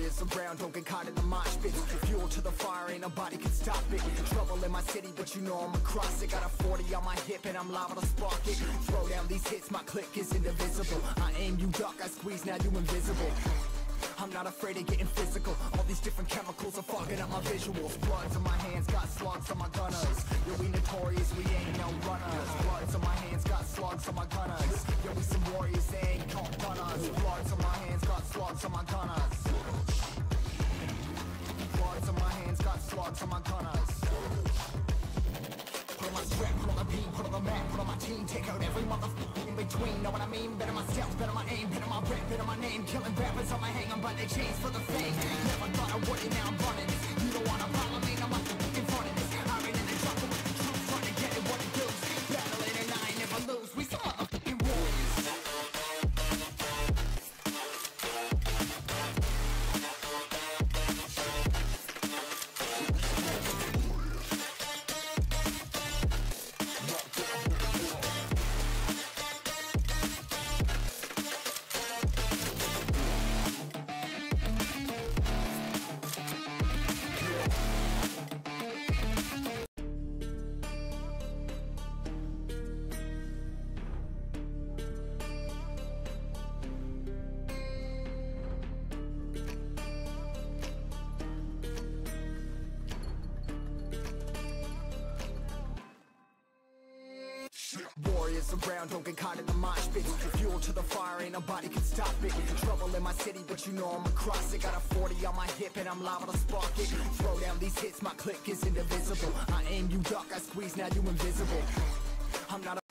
Warriors around, don't get caught in the mosh pit. Fuel to the fire, ain't nobody can stop it. Trouble in my city, but you know I'm across it. Got a 40 on my hip and I'm liable to spark it. Throw down these hits, my click is indivisible. I aim, you duck, I squeeze, now you invisible. I'm not afraid of getting physical. All these different chemicals are fogging up my visuals. Bloods on my hands, got slugs on my gunners. Yo, we notorious, we ain't no runners. Bloods on my hands, got slugs on my gunners. Yo, we some warriors, they ain't called gunners. Bloods on my hands, got slugs on my gunners. Bloods on my hands, got slugs on my gunners. Put on my strap, put on the beat, put on the map, put on my team. Take out every motherfucker in between, know what I mean? Better myself, better my aim, better my rap, better my name. Killing rappers on my hang on by their chains for the fame. Never thought I would it, now I'm running this. You don't wanna follow me, now I'm in front of this. I ran in the jungle with the truth, trying to get it what it does. Battling and I ain't never lose, we some motherfucking warriors. Warriors around, don't get caught in the mosh pit. Fuel to the fire, ain't nobody can stop it. Trouble in my city, but you know I'm across it. Got a 40 on my hip and I'm liable to spark it. Throw down these hits, my click is indivisible. I aim, you duck, I squeeze, now you invisible. I'm not